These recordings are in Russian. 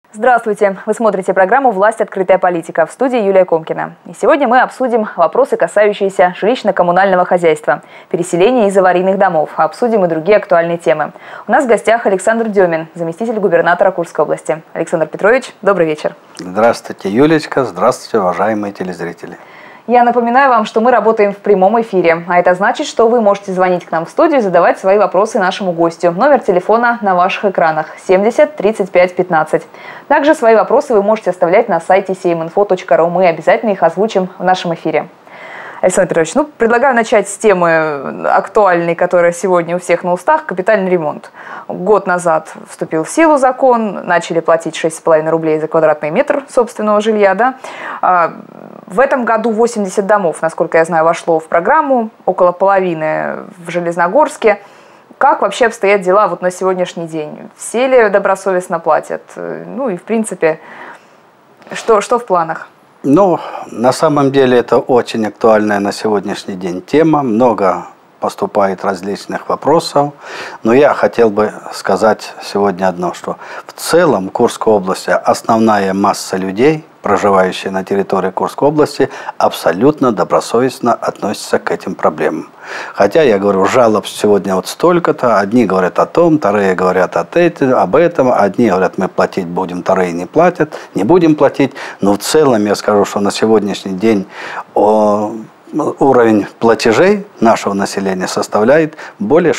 Здравствуйте! Вы смотрите программу «Власть. Открытая политика». В студии Юлия Комкина. И сегодня мы обсудим вопросы, касающиеся жилищно-коммунального хозяйства, переселения из аварийных домов, а обсудим и другие актуальные темы. У нас в гостях Александр Демин, заместитель губернатора Курской области. Александр Петрович, добрый вечер. Здравствуйте, Юлечка. Здравствуйте, уважаемые телезрители. Я напоминаю вам, что мы работаем в прямом эфире, а это значит, что вы можете звонить к нам в студию и задавать свои вопросы нашему гостю. Номер телефона на ваших экранах 70 35 15. Также свои вопросы вы можете оставлять на сайте seiminfo.ru. Мы обязательно их озвучим в нашем эфире. Александр Петрович, предлагаю начать с темы актуальной, которая сегодня у всех на устах – капитальный ремонт. Год назад вступил в силу закон, начали платить 6,5 рублей за квадратный метр собственного жилья. Да? В этом году 80 домов, насколько я знаю, вошло в программу, около половины в Железногорске. Как вообще обстоят дела вот на сегодняшний день? Все ли добросовестно платят? Ну и в принципе, что в планах? На самом деле это очень актуальная на сегодняшний день тема. Много поступает различных вопросов. Но я хотел бы сказать сегодня одно, что в целом в Курской области основная масса людей, проживающие на территории Курской области, абсолютно добросовестно относятся к этим проблемам. Хотя, я говорю, жалоб сегодня вот столько-то. Одни говорят о том, вторые говорят об этом. Одни говорят, мы платить будем, вторые не платят, не будем платить. Но в целом я скажу, что на сегодняшний день уровень платежей нашего населения составляет более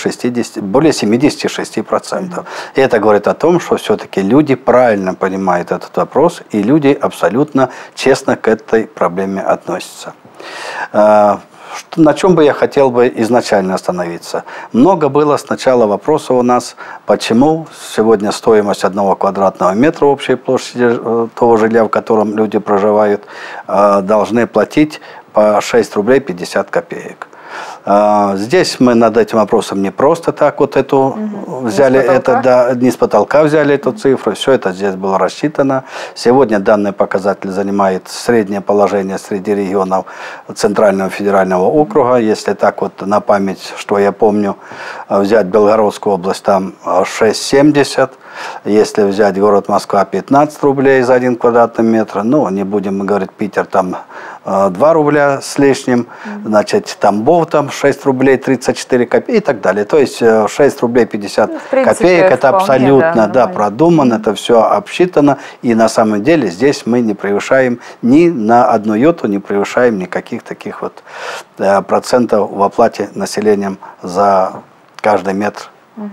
76%. И это говорит о том, что все-таки люди правильно понимают этот вопрос, и люди абсолютно честно к этой проблеме относятся. На чем бы я хотел бы изначально остановиться? Много было сначала вопросов у нас, почему сегодня стоимость 1 квадратного метра общей площади того жилья, в котором люди проживают, должны платить по 6 рублей 50 копеек. Здесь мы над этим вопросом не просто так вот не с потолка взяли эту цифру, все это здесь было рассчитано. Сегодня данный показатель занимает среднее положение среди регионов Центрального федерального округа. Если так вот на память, что я помню, взять Белгородскую область, там 6,70. Если взять город Москва, 15 рублей за 1 квадратный метр, не будем говорить Питер, там 2 рубля с лишним, значит, Тамбов там 6 рублей 34 копейки и так далее. То есть 6 рублей 50 копеек, это абсолютно продумано, это все обсчитано, и на самом деле здесь мы не превышаем ни на одну йоту, не превышаем никаких таких вот процентов в оплате населением за каждый метр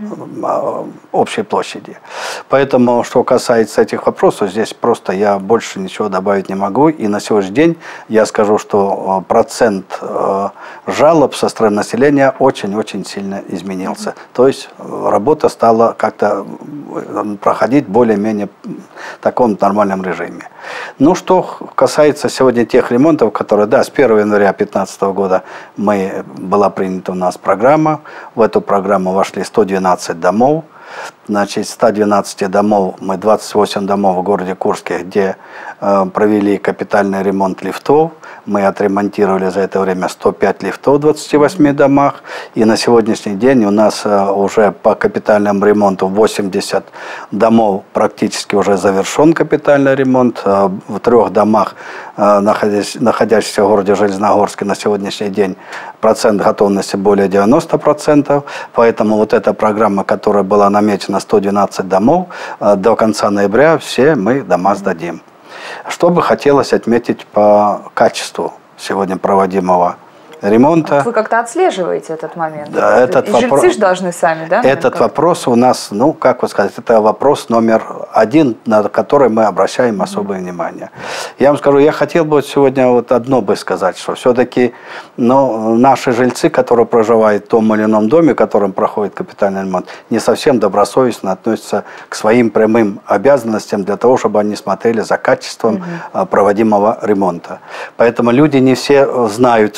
общей площади. Поэтому, что касается этих вопросов, здесь просто я больше ничего добавить не могу. И на сегодняшний день я скажу, что процент жалоб со стороны населения очень-очень сильно изменился. То есть работа стала как-то проходить более-менее в таком нормальном режиме. Что касается сегодня тех ремонтов, которые, с 1 января 2015 года была принята у нас программа. В эту программу вошли 112 домов. Значит, 112 домов, 28 домов в городе Курске, где провели капитальный ремонт лифтов. Мы отремонтировали за это время 105 лифтов в 28 домах. И на сегодняшний день у нас уже по капитальному ремонту 80 домов практически уже завершен капитальный ремонт. В 3 домах, находящихся в городе Железногорске, на сегодняшний день процент готовности более 90%. Поэтому вот эта программа, которая была намечена 112 домов, до конца ноября все мы дома сдадим. Что бы хотелось отметить по качеству сегодня проводимого ремонта. Вы как-то отслеживаете этот момент? Да, жильцы же должны сами, да? Этот вопрос у нас, это вопрос номер 1, на который мы обращаем особое внимание. Я вам скажу, я хотел бы сегодня одно сказать, что все-таки наши жильцы, которые проживают в том или ином доме, в котором проходит капитальный ремонт, не совсем добросовестно относятся к своим прямым обязанностям для того, чтобы они смотрели за качеством проводимого ремонта. Поэтому люди не все знают, что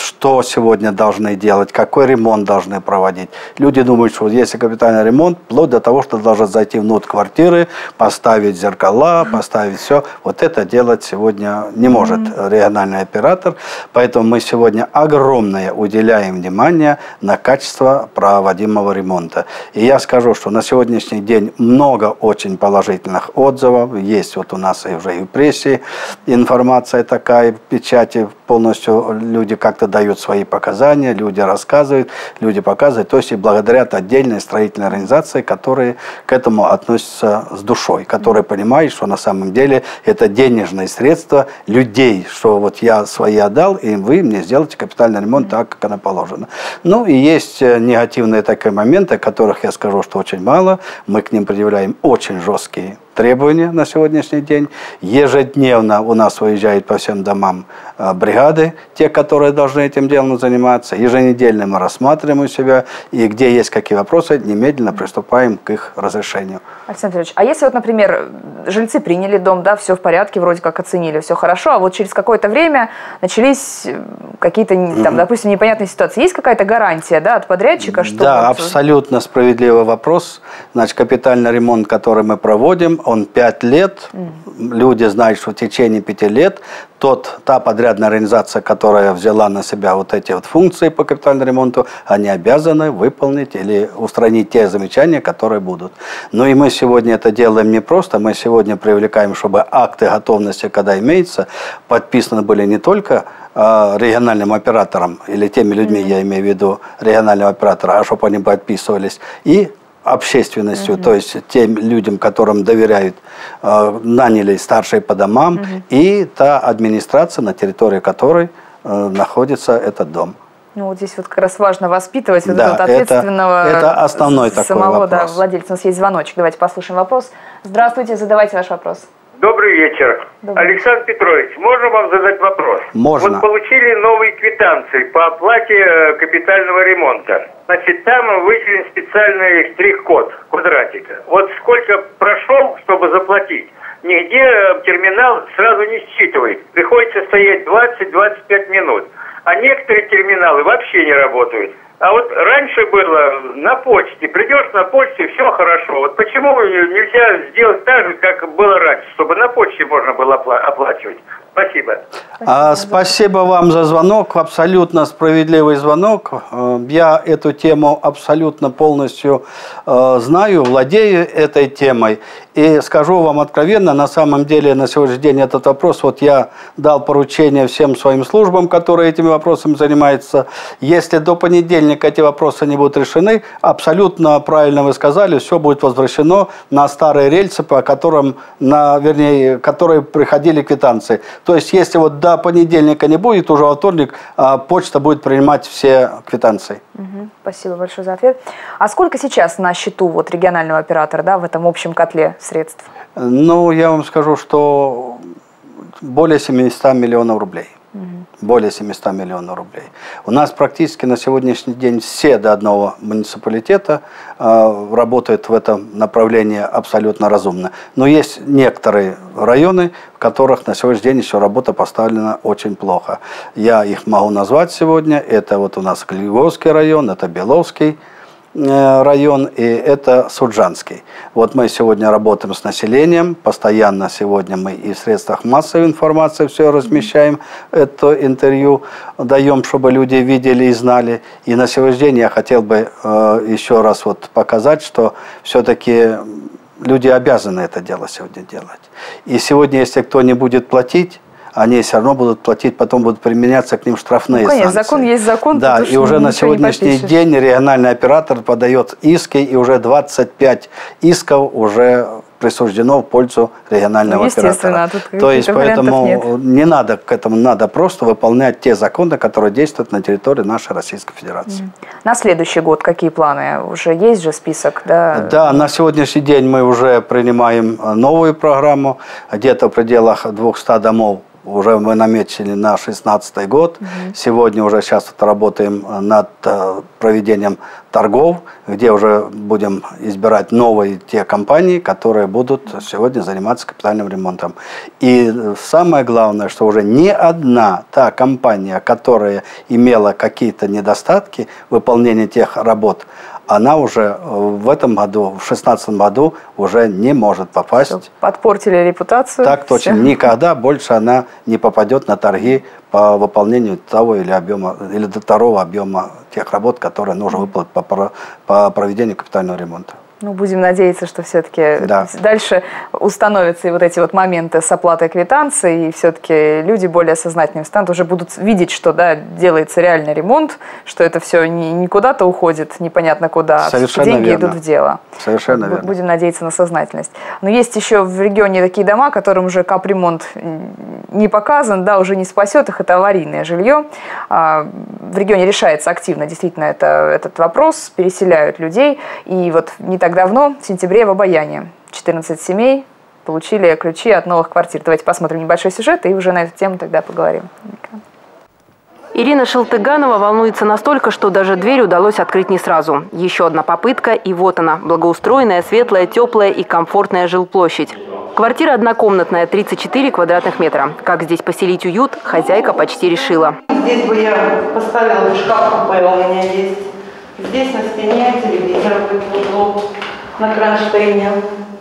сегодня должны делать, какой ремонт должны проводить. Люди думают, что если капитальный ремонт, вплоть до того, что должны зайти внутрь квартиры, поставить зеркала, поставить все. Вот это делать сегодня не может региональный оператор. Поэтому мы сегодня огромное уделяем внимание на качество проводимого ремонта. И я скажу, что на сегодняшний день много очень положительных отзывов. Есть вот у нас и уже и в прессе информация такая, в печати полностью люди как-то дают свои показания, люди рассказывают, люди показывают. То есть и благодаря отдельной строительной организации, которые к этому относятся с душой, которые понимают, что на самом деле это денежные средства людей, что вот я свои отдал, и вы мне сделаете капитальный ремонт так, как оно положено. Ну и есть негативные такие моменты, о которых я скажу, что очень мало. Мы к ним предъявляем очень жесткие требования на сегодняшний день. Ежедневно у нас выезжают по всем домам бригады, те, которые должны этим делом заниматься. Еженедельно мы рассматриваем у себя, и где есть какие вопросы, немедленно приступаем к их разрешению. Александр Петрович, а если вот, например, жильцы приняли дом, да, все в порядке, вроде как оценили, все хорошо, а вот через какое-то время начались какие-то, там, допустим, непонятные ситуации. Есть какая-то гарантия, да, от подрядчика? Что да, вот... абсолютно справедливый вопрос. Значит, капитальный ремонт, который мы проводим, он 5 лет. Люди знают, что в течение 5 лет та подрядная организация, которая взяла на себя вот эти вот функции по капитальному ремонту, они обязаны выполнить или устранить те замечания, которые будут. Ну и мы сегодня это делаем не просто, мы сегодня привлекаем, чтобы акты готовности, когда имеются, подписаны были не только региональным оператором или теми людьми, я имею в виду регионального оператора, а чтобы они подписывались и общественностью, то есть тем людям, которым доверяют, наняли старшие по домам, и та администрация, на территории которой находится этот дом. Ну вот здесь вот как раз важно воспитывать вот этого ответственного это основной такой самого вопрос. Владельца. У нас есть звоночек, давайте послушаем вопрос. Здравствуйте, задавайте ваш вопрос. Добрый вечер. Добрый. Александр Петрович, можно вам задать вопрос? Можно. Вот получили новые квитанции по оплате капитального ремонта. Значит, там выделен специальный штрих-код квадратика. Вот сколько прошел, чтобы заплатить, нигде терминал сразу не считывает. Приходится стоять 20-25 минут. А некоторые терминалы вообще не работают. А вот раньше было на почте. Придешь на почте, все хорошо. Вот почему нельзя сделать так же, как было раньше, чтобы на почте можно было оплачивать? Спасибо. Спасибо вам за звонок. Абсолютно справедливый звонок. Я эту тему абсолютно полностью знаю, владею этой темой. И скажу вам откровенно, на самом деле на сегодняшний день этот вопрос, вот я дал поручение всем своим службам, которые этими вопросами занимаются. Если до понедельника эти вопросы не будут решены, абсолютно правильно вы сказали, все будет возвращено на старые рельсы, по которым, которые приходили квитанции. То есть, если вот до понедельника не будет, уже во вторник почта будет принимать все квитанции. Спасибо большое за ответ. А сколько сейчас на счету вот регионального оператора, да, в этом общем котле средств? Ну, я вам скажу, что более 700 миллионов рублей. Более 700 миллионов рублей. У нас практически на сегодняшний день все до одного муниципалитета работают в этом направлении абсолютно разумно. Но есть некоторые районы, в которых на сегодняшний день еще работа поставлена очень плохо. Я их могу назвать сегодня. Это вот у нас Глиговский район, это Беловский район и это Суджанский. Вот мы сегодня работаем с населением, постоянно сегодня мы и в средствах массовой информации все размещаем, это интервью даем, чтобы люди видели и знали. И на сегодняшний день я хотел бы еще раз вот показать, что все-таки люди обязаны это дело сегодня делать. И сегодня, если кто не будет платить, они все равно будут платить, потом будут применяться к ним штрафные санкции. Конечно, закон есть закон. Да, и уже на сегодняшний день региональный оператор подает иски, и уже 25 исков уже присуждено в пользу регионального оператора. То есть, поэтому не надо к этому, надо просто выполнять те законы, которые действуют на территории нашей Российской Федерации. На следующий год какие планы? Уже есть же список, да? Да, на сегодняшний день мы уже принимаем новую программу, где-то в пределах 200 домов уже мы наметили на 2016 год. Сегодня уже сейчас вот работаем над проведением торгов, где уже будем избирать новые те компании, которые будут сегодня заниматься капитальным ремонтом. И самое главное, что уже ни одна та компания, которая имела какие-то недостатки в выполнении тех работ, она уже в этом году, в 2016 году уже не может попасть. Все, подпортили репутацию. Так точно. Все. Никогда больше она не попадет на торги по выполнению того или второго объема тех работ, которые нужно выполнить по проведению капитального ремонта. Ну, будем надеяться, что все-таки дальше установятся и вот эти вот моменты с оплатой квитанции, и все-таки люди более сознательными станут, уже будут видеть, что делается реальный ремонт, что это все не куда-то уходит, непонятно куда, а деньги верно. Идут в дело. Совершенно верно. Будем надеяться на сознательность. Но есть еще в регионе такие дома, которым уже капремонт не показан, уже не спасет их, это аварийное жилье. В регионе решается активно действительно этот вопрос, переселяют людей, и вот не так давно, в сентябре, в Обаяне 14 семей получили ключи от новых квартир. Давайте посмотрим небольшой сюжет и уже на эту тему тогда поговорим. Ирина Шалтыганова волнуется настолько, что даже дверь удалось открыть не сразу. Еще одна попытка, и вот она. Благоустроенная, светлая, теплая и комфортная жилплощадь. Квартира однокомнатная, 34 квадратных метра. Как здесь поселить уют, хозяйка почти решила. Здесь бы я поставила шкаф-купе, у меня есть. Здесь на стене телевизор в углу, на кронштейне,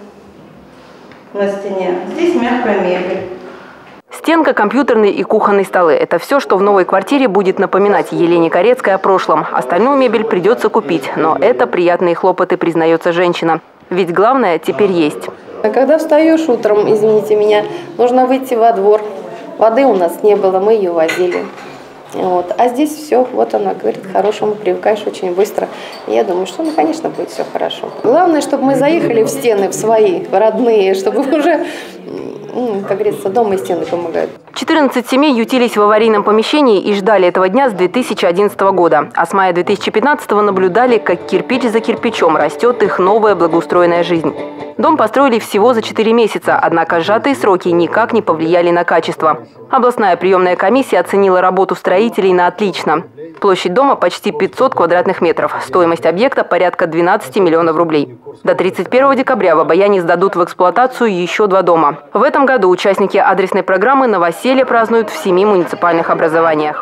на стене. Здесь мягкая мебель. Стенка, компьютерный и кухонный столы – это все, что в новой квартире будет напоминать Елене Корецкой о прошлом. Остальную мебель придется купить, но это приятные хлопоты, признается женщина. Ведь главное теперь есть. А когда встаешь утром, извините меня, нужно выйти во двор. Воды у нас не было, мы ее возили. Вот. А здесь все, вот она говорит, к хорошему привыкаешь очень быстро. И я думаю, что, конечно, будет все хорошо. Главное, чтобы мы заехали в стены, в свои, в родные, чтобы уже, как говорится, дома и стены помогают. 14 семей ютились в аварийном помещении и ждали этого дня с 2011 года. А с мая 2015 наблюдали, как кирпич за кирпичом растет их новая благоустроенная жизнь. Дом построили всего за 4 месяца, однако сжатые сроки никак не повлияли на качество. Областная приемная комиссия оценила работу строителей на отлично. Площадь дома почти 500 квадратных метров. Стоимость объекта порядка 12 миллионов рублей. До 31 декабря в Обаяне сдадут в эксплуатацию еще 2 дома. В этом году участники адресной программы новоселье празднуют в 7 муниципальных образованиях.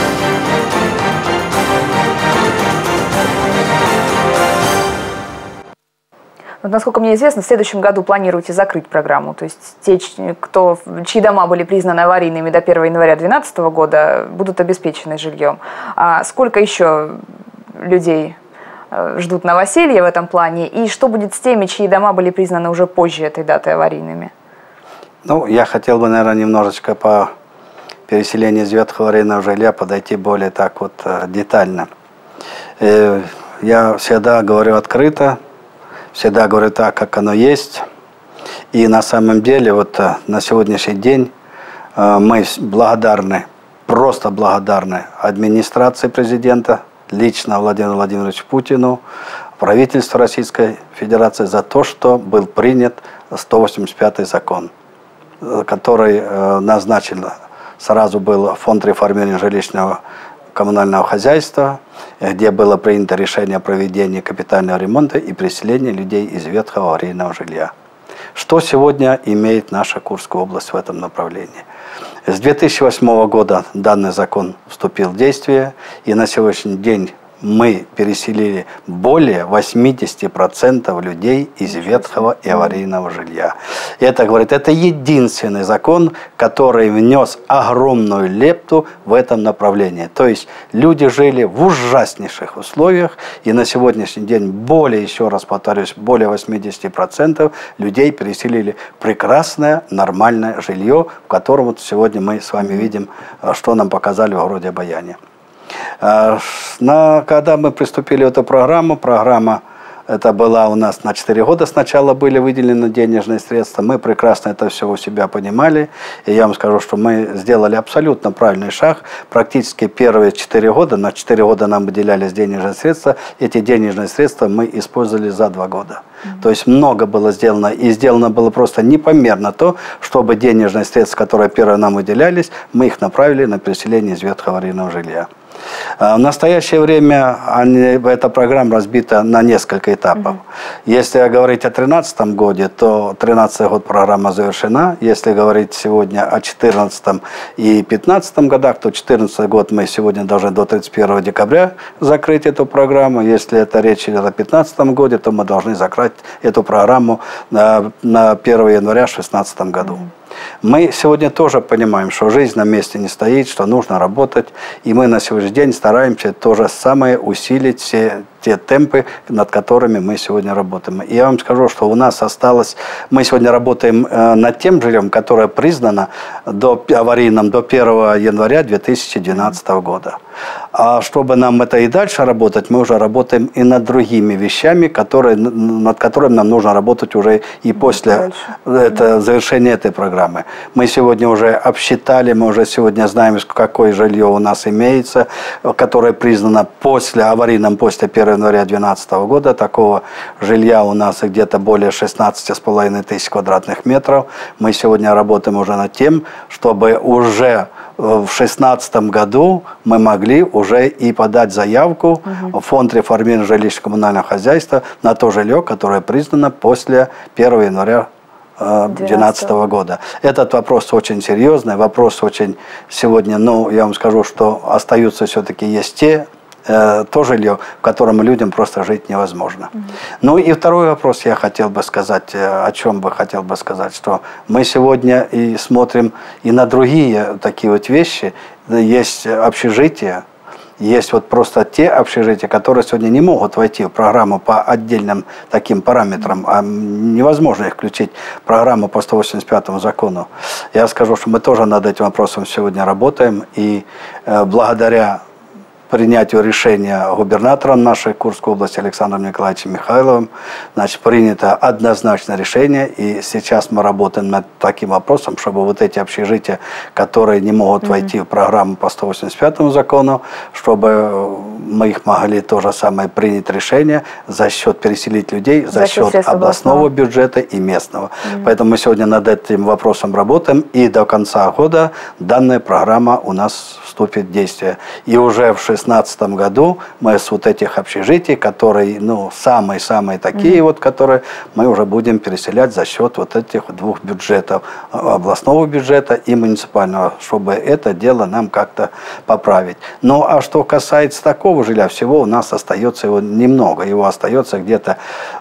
Вот, насколько мне известно, в следующем году планируете закрыть программу. То есть те, чьи дома были признаны аварийными до 1 января 2012 года, будут обеспечены жильем. А сколько еще людей ждут новоселья в этом плане? И что будет с теми, чьи дома были признаны уже позже этой даты аварийными? Ну, я хотел бы, наверное, немножечко по переселению из ветхого аварийного жилья подойти более так вот детально. Я всегда говорю открыто, всегда говорю так, как оно есть. И на самом деле, вот на сегодняшний день мы благодарны, просто благодарны администрации президента, лично Владимиру Владимировичу Путину, правительству Российской Федерации за то, что был принят 185-й закон, который назначил, сразу был фонд реформирования жилищного коммунального хозяйства, где было принято решение о проведении капитального ремонта и переселения людей из ветхого аварийного жилья. Что сегодня имеет наша Курская область в этом направлении? С 2008 года данный закон вступил в действие, и на сегодняшний день мы переселили более 80% людей из ветхого и аварийного жилья. И это, говорит, это единственный закон, который внес огромную лепту в этом направлении. То есть люди жили в ужаснейших условиях, и на сегодняшний день более, еще раз повторюсь, более 80% людей переселили в прекрасное, нормальное жилье, в котором вот сегодня мы с вами видим, что нам показали в городе Обаяне. Когда мы приступили в эту программа Это было у нас на 4 года сначала были выделены денежные средства. Мы прекрасно это все у себя понимали. И я вам скажу, что мы сделали абсолютно правильный шаг. Практически первые 4 года, на 4 года нам выделялись денежные средства. Эти денежные средства мы использовали за 2 года. То есть много было сделано. И сделано было просто непомерно то, чтобы денежные средства, которые первые нам выделялись, мы их направили на переселение из ветхого аварийного жилья. В настоящее время эта программа разбита на несколько этапов. Если говорить о 2013 году, то 2013 год программа завершена. Если говорить сегодня о 2014 и 2015 годах, то 2014 год мы сегодня должны до 31 декабря закрыть эту программу. Если это речь идет о 2015 году, то мы должны закрыть эту программу на 1 января 2016 году. Мы сегодня тоже понимаем, что жизнь на месте не стоит, что нужно работать. И мы на сегодняшний день стараемся то же самое усилить все те темпы, над которыми мы сегодня работаем. И я вам скажу, что у нас осталось... Мы сегодня работаем над тем жильем, которое признано аварийным до 1 января 2012 года. А чтобы нам это и дальше работать, мы уже работаем и над другими вещами, над которыми нам нужно работать уже и после завершения этой программы. Мы сегодня уже обсчитали, мы уже сегодня знаем, какое жилье у нас имеется, которое признано аварийным после 1 января 2012 года. Такого жилья у нас где-то более 16,5 тысяч квадратных метров. Мы сегодня работаем уже над тем, чтобы уже в 2016 году мы могли уже и подать заявку в фонд реформирования жилищно-коммунального хозяйства на то жилье, которое признано после 1 января 2012 года. Этот вопрос очень серьезный, вопрос очень сегодня, я вам скажу, что остаются все-таки есть то жилье, в котором людям просто жить невозможно. Ну и второй вопрос я хотел бы сказать, о чем бы хотел бы сказать, что мы сегодня и смотрим и на другие такие вот вещи. Есть общежития, есть вот просто те общежития, которые сегодня не могут войти в программу по отдельным таким параметрам, а невозможно их включить в программу по 185 закону. Я скажу, что мы тоже над этим вопросом сегодня работаем, и благодаря принятию решения губернатором нашей Курской области Александром Николаевичем Михайловым, принято однозначное решение, и сейчас мы работаем над таким вопросом, чтобы вот эти общежития, которые не могут войти в программу по 185 закону, чтобы мы их могли то же самое принять решение за счет переселить людей, за счет областного бюджета и местного. Поэтому мы сегодня над этим вопросом работаем, и до конца года данная программа у нас вступит в действие. И уже в 2016 году мы с вот этих общежитий, которые, самые-самые такие которые мы уже будем переселять за счет вот этих двух бюджетов, областного бюджета и муниципального, чтобы это дело нам как-то поправить. Ну, а что касается такого жилья, всего у нас остается его немного. Его остается где-то,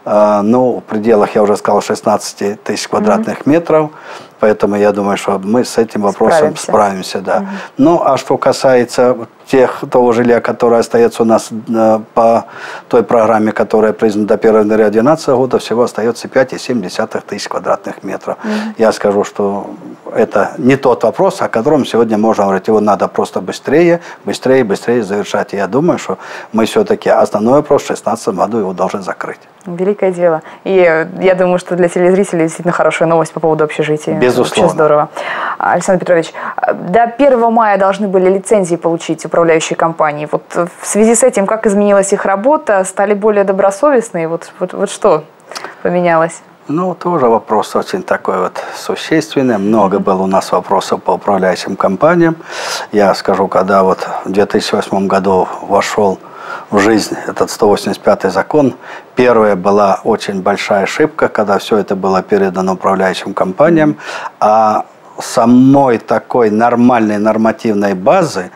в пределах, я уже сказал, 16 тысяч квадратных метров. Поэтому я думаю, что мы с этим вопросом справимся, да. Ну, а что касается того жилья, которое остается у нас по той программе, которая признана до 1 января 2012 года, всего остается 5,7 тысяч квадратных метров. Я скажу, что это не тот вопрос, о котором сегодня можно говорить. Его надо просто быстрее завершать. И я думаю, что мы все-таки основной вопрос в 2016 году его должны закрыть. Великое дело. И я думаю, что для телезрителей действительно хорошая новость по поводу общежития. Безусловно. Очень здорово. Александр Петрович, до 1 мая должны были лицензии получить управляющие компании. Вот в связи с этим, как изменилась их работа? Стали более добросовестные? Вот что поменялось? Тоже вопрос очень такой существенный. Много было у нас вопросов по управляющим компаниям. Я скажу, когда в 2008 году вошел в жизнь этот 185-й закон, первая была очень большая ошибка, когда все это было передано управляющим компаниям, а самой такой нормальной нормативной базы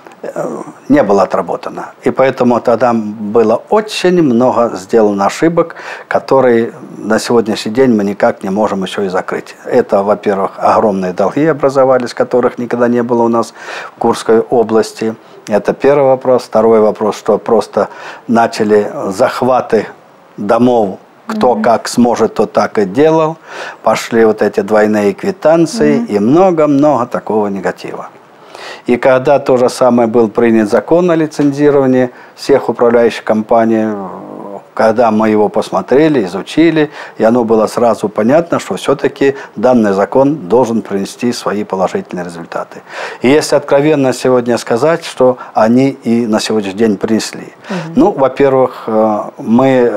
не было отработано. И поэтому тогда было очень много сделано ошибок, которые на сегодняшний день мы никак не можем еще и закрыть. Это, во-первых, огромные долги образовались, которых никогда не было у нас в Курской области. Это первый вопрос. Второй вопрос, что просто начали захваты домов. Кто как сможет, то так и делал. Пошли вот эти двойные квитанции и много-много такого негатива. И когда то же самое был принят закон о лицензировании всех управляющих компаний, когда мы его посмотрели, изучили, и оно было сразу понятно, что все-таки данный закон должен принести свои положительные результаты. И если откровенно сегодня сказать, что они и на сегодняшний день принесли. Ну, во-первых, мы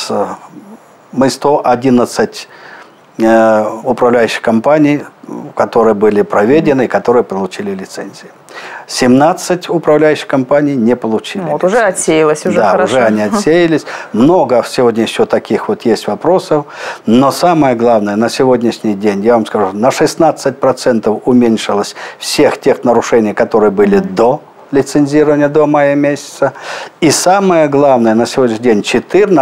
111 управляющих компаний, которые были проведены и которые получили лицензии. 17 управляющих компаний не получили. Вот уже отсеялось, уже да, хорошо. уже они отсеялись. Много сегодня еще таких вот есть вопросов. Но самое главное, на сегодняшний день, я вам скажу, на 16% уменьшилось всех тех нарушений, которые были до лицензирования до мая месяца. И самое главное, на сегодняшний день на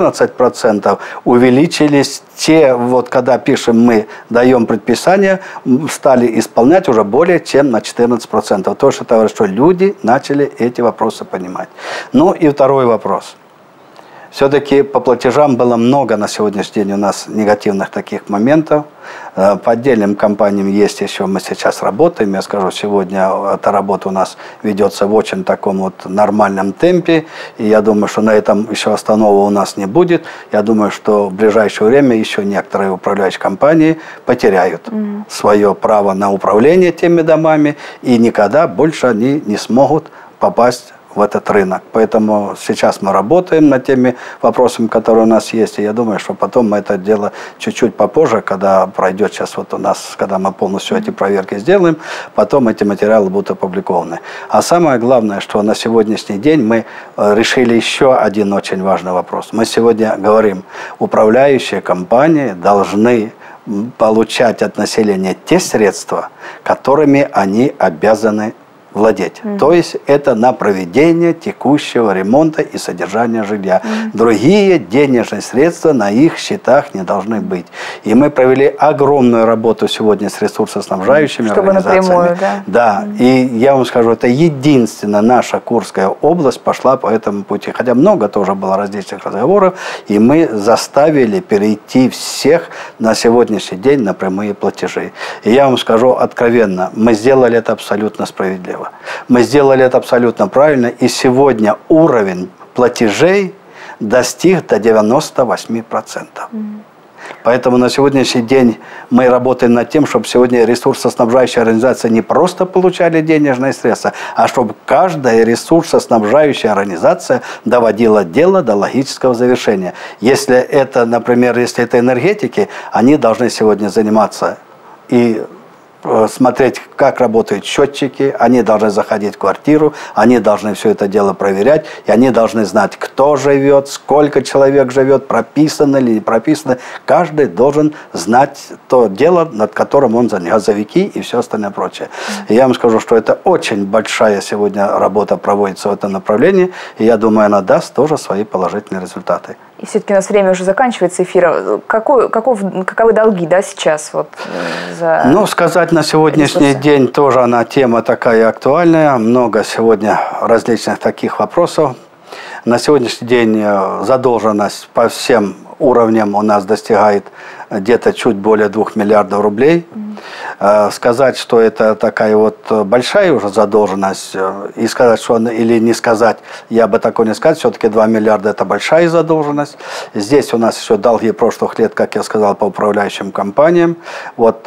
14% увеличились те, вот когда пишем мы, даем предписание, стали исполнять уже более чем на 14%. То, что говорит, что люди начали эти вопросы понимать. Ну и второй вопрос. Все-таки по платежам было много на сегодняшний день у нас негативных таких моментов. По отдельным компаниям есть еще, мы сейчас работаем. Я скажу, сегодня эта работа у нас ведется в очень таком вот нормальном темпе. И я думаю, что на этом еще останова у нас не будет. Я думаю, что в ближайшее время еще некоторые управляющие компании потеряют свое право на управление теми домами. И никогда больше они не смогут попасть в этот рынок. Поэтому сейчас мы работаем над теми вопросами, которые у нас есть. И я думаю, что потом мы это дело чуть-чуть попозже, когда пройдет сейчас вот у нас, когда мы полностью эти проверки сделаем, потом эти материалы будут опубликованы. А самое главное, что на сегодняшний день мы решили еще один очень важный вопрос. Мы сегодня говорим, управляющие компании должны получать от населения те средства, которыми они обязаны владеть. То есть это на проведение текущего ремонта и содержания жилья. Другие денежные средства на их счетах не должны быть. И мы провели огромную работу сегодня с ресурсоснабжающими организациями. Напрямую, да? Да. И я вам скажу, это единственная наша Курская область пошла по этому пути. Хотя много тоже было различных разговоров. И мы заставили перейти всех на сегодняшний день на прямые платежи. И я вам скажу откровенно, мы сделали это абсолютно справедливо. Мы сделали это абсолютно правильно, и сегодня уровень платежей достиг до 98%. Поэтому на сегодняшний день мы работаем над тем, чтобы сегодня ресурсоснабжающие организации не просто получали денежные средства, а чтобы каждая ресурсоснабжающая организация доводила дело до логического завершения. Если это, например, если это энергетики, они должны сегодня заниматься и смотреть, как работают счетчики, они должны заходить в квартиру, они должны все это дело проверять, и они должны знать, кто живет, сколько человек живет, прописано или не прописано. Каждый должен знать то дело, над которым он газовики и все остальное прочее. И я вам скажу, что это очень большая сегодня работа проводится в этом направлении, и я думаю, она даст тоже свои положительные результаты. И все-таки у нас время уже заканчивается эфира. Каковы долги, да, сейчас? Вот, за... Ну, сказать на сегодняшний день тоже она тема такая актуальная. Много сегодня различных таких вопросов. На сегодняшний день задолженность по всем уровням у нас достигает где-то чуть более 2 миллиардов рублей. Сказать, что это такая вот большая уже задолженность, и сказать, что или не сказать, я бы такое не сказал, все-таки 2 миллиарда это большая задолженность. Здесь у нас еще долги прошлых лет, как я сказал, по управляющим компаниям. Вот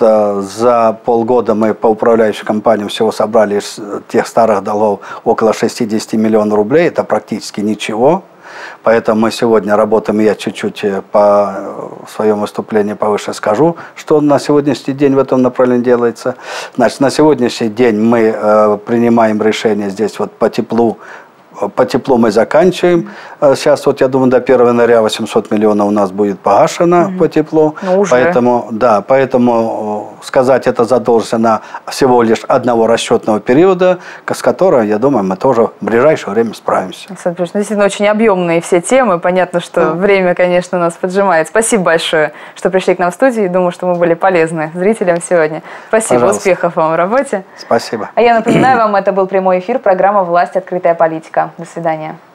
за полгода мы по управляющим компаниям всего собрали из тех старых долгов около 60 миллионов рублей, это практически ничего. Поэтому мы сегодня работаем, я чуть-чуть по своему выступлению повыше скажу, что на сегодняшний день в этом направлении делается. Значит, на сегодняшний день мы принимаем решение здесь вот по теплу. По теплу мы заканчиваем. Сейчас, вот я думаю, до 1 января 800 миллионов у нас будет погашено по теплу. Поэтому, да, поэтому сказать, это задолженность на всего лишь одного расчетного периода, с которым, я думаю, мы тоже в ближайшее время справимся. Александр Ильич, действительно очень объемные все темы. Понятно, что время, конечно, нас поджимает. Спасибо большое, что пришли к нам в студию. Думаю, что мы были полезны зрителям сегодня. Спасибо, пожалуйста. Успехов вам в работе. Спасибо. А я напоминаю вам, это был прямой эфир программы «Власть. Открытая политика». До свидания.